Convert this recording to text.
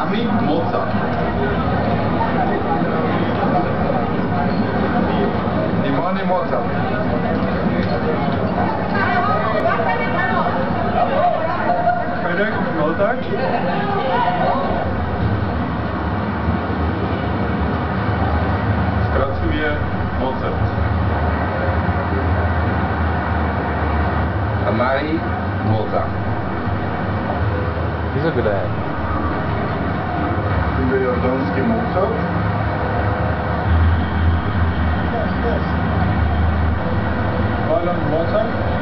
Sami Mozart. Dimoni Mozart. Fredek Mozart. Skracuje Mozart. Amari Mozart. He's a good ad. Jordański Mozart. Alan Mozart.